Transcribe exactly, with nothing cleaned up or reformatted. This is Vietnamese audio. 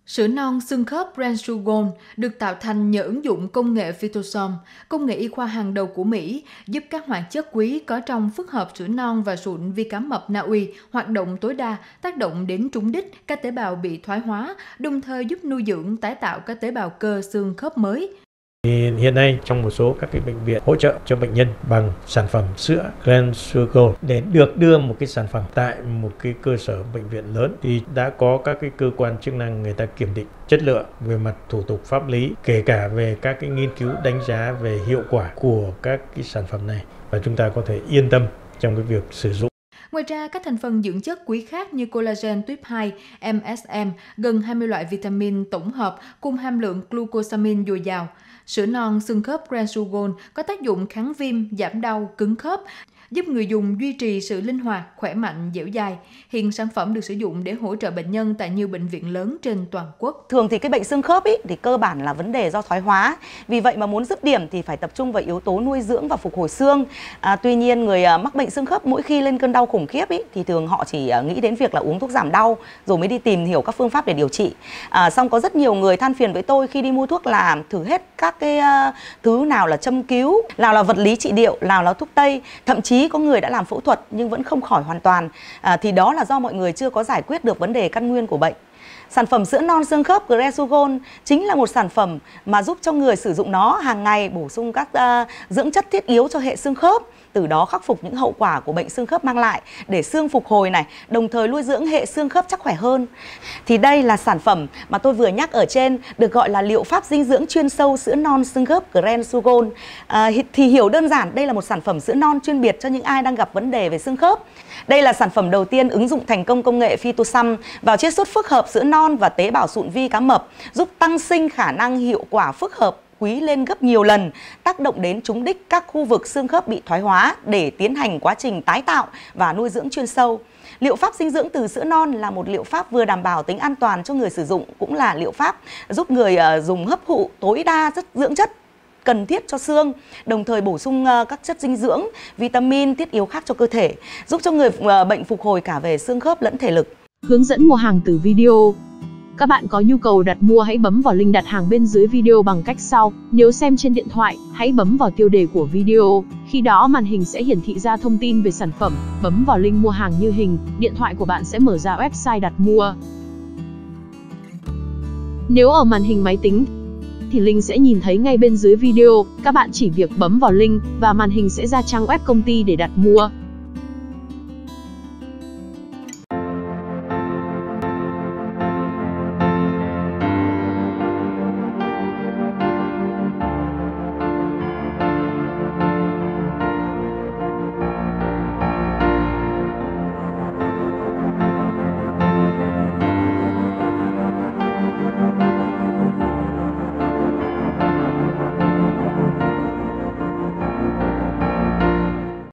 Sữa non xương khớp Resugon được tạo thành nhờ ứng dụng công nghệ phytosom, công nghệ y khoa hàng đầu của Mỹ, giúp các hoạt chất quý có trong phức hợp sữa non và sụn vi cá mập Na Uy hoạt động tối đa, tác động đến trúng đích các tế bào bị thoái hóa, đồng thời giúp nuôi dưỡng tái tạo các tế bào cơ xương khớp mới. Hiện nay trong một số các cái bệnh viện hỗ trợ cho bệnh nhân bằng sản phẩm sữa Resugon để được đưa một cái sản phẩm tại một cái cơ sở bệnh viện lớn thì đã có các cái cơ quan chức năng người ta kiểm định chất lượng về mặt thủ tục pháp lý, kể cả về các cái nghiên cứu đánh giá về hiệu quả của các cái sản phẩm này, và chúng ta có thể yên tâm trong cái việc sử dụng. Ngoài ra, các thành phần dưỡng chất quý khác như collagen tuyếp hai, em ét em, gần hai mươi loại vitamin tổng hợp cùng hàm lượng glucosamine dồi dào. Sữa non xương khớp Resugon có tác dụng kháng viêm, giảm đau, cứng khớp, giúp người dùng duy trì sự linh hoạt, khỏe mạnh, dẻo dai. Hiện sản phẩm được sử dụng để hỗ trợ bệnh nhân tại nhiều bệnh viện lớn trên toàn quốc. Thường thì cái bệnh xương khớp ý, thì cơ bản là vấn đề do thoái hóa. Vì vậy mà muốn dứt điểm thì phải tập trung vào yếu tố nuôi dưỡng và phục hồi xương. À, tuy nhiên người mắc bệnh xương khớp mỗi khi lên cơn đau khủng khiếp ý, thì thường họ chỉ nghĩ đến việc là uống thuốc giảm đau rồi mới đi tìm hiểu các phương pháp để điều trị. À, xong có rất nhiều người than phiền với tôi khi đi mua thuốc là thử hết các cái uh, thứ nào là châm cứu, nào là vật lý trị liệu, nào là thuốc tây, thậm chí có người đã làm phẫu thuật nhưng vẫn không khỏi hoàn toàn. À, thì đó là do mọi người chưa có giải quyết được vấn đề căn nguyên của bệnh. Sản phẩm sữa non xương khớp Resugon chính là một sản phẩm mà giúp cho người sử dụng nó hàng ngày bổ sung các uh, dưỡng chất thiết yếu cho hệ xương khớp, từ đó khắc phục những hậu quả của bệnh xương khớp mang lại để xương phục hồi này, đồng thời nuôi dưỡng hệ xương khớp chắc khỏe hơn. Thì đây là sản phẩm mà tôi vừa nhắc ở trên, được gọi là liệu pháp dinh dưỡng chuyên sâu sữa non xương khớp Resugon. À, thì hiểu đơn giản, đây là một sản phẩm sữa non chuyên biệt cho những ai đang gặp vấn đề về xương khớp. Đây là sản phẩm đầu tiên ứng dụng thành công công nghệ phytosom vào chiết xuất phức hợp sữa non và tế bào sụn vi cá mập, giúp tăng sinh khả năng hiệu quả phức hợp quý lên gấp nhiều lần, tác động đến trúng đích các khu vực xương khớp bị thoái hóa để tiến hành quá trình tái tạo và nuôi dưỡng chuyên sâu. Liệu pháp dinh dưỡng từ sữa non là một liệu pháp vừa đảm bảo tính an toàn cho người sử dụng, cũng là liệu pháp giúp người dùng hấp thụ tối đa chất dưỡng chất cần thiết cho xương, đồng thời bổ sung các chất dinh dưỡng, vitamin thiết yếu khác cho cơ thể, giúp cho người bệnh phục hồi cả về xương khớp lẫn thể lực. Hướng dẫn mua hàng từ video. Các bạn có nhu cầu đặt mua hãy bấm vào link đặt hàng bên dưới video bằng cách sau. Nếu xem trên điện thoại, hãy bấm vào tiêu đề của video. Khi đó màn hình sẽ hiển thị ra thông tin về sản phẩm. Bấm vào link mua hàng như hình, điện thoại của bạn sẽ mở ra website đặt mua. Nếu ở màn hình máy tính thì link sẽ nhìn thấy ngay bên dưới video. Các bạn chỉ việc bấm vào link và màn hình sẽ ra trang web công ty để đặt mua.